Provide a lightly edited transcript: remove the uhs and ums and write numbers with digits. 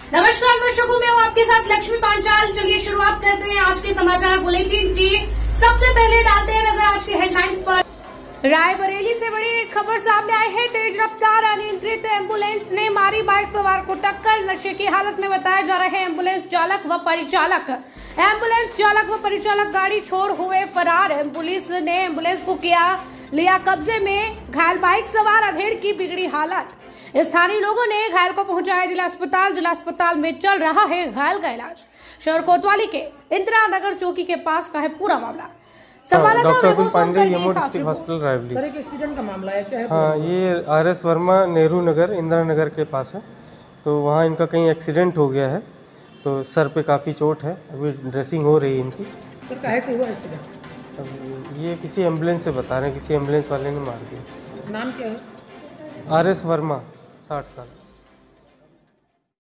नमस्कार दर्शकों, मैं हूँ आपके साथ लक्ष्मी पांचाल। चलिए शुरुआत करते हैं आज के समाचार बुलेटिन की। सबसे पहले डालते हैं नजर आज के हेडलाइंस पर। रायबरेली से बड़ी एक खबर सामने आई है। तेज रफ्तार अनियंत्रित एम्बुलेंस ने मारी बाइक सवार को टक्कर। नशे की हालत में बताए जा रहे एम्बुलेंस चालक व परिचालक। एम्बुलेंस चालक व परिचालक गाड़ी छोड़ हुए फरार। पुलिस ने एम्बुलेंस को लिया कब्जे में। घायल बाइक सवार अधेड़ की बिगड़ी हालत। स्थानीय लोगों ने घायल को पहुंचाया जिला अस्पताल में चल रहा है घायल का इलाज। शहर कोतवाली के इंदिरा नगर चौकी के पास का है पूरा मामला। डॉक्टर अतुल पांडे यमो डिस्ट्रिक्ट हॉस्पिटल रायबरेली। सर, एक एक्सीडेंट का मामला है, क्या है? हाँ, ये RS वर्मा नेहरू नगर इंदिरा नगर के पास है। तो वहाँ इनका कहीं एक्सीडेंट हो गया है, तो सर पे काफ़ी चोट है। अभी ड्रेसिंग हो रही है इनकी। सर, काहे से हुआ एक्सीडेंट? अब ये किसी एम्बुलेंस से बता रहे हैं, किसी एम्बुलेंस वाले ने मार दिया। नाम क्या है? RS वर्मा, 60 साल।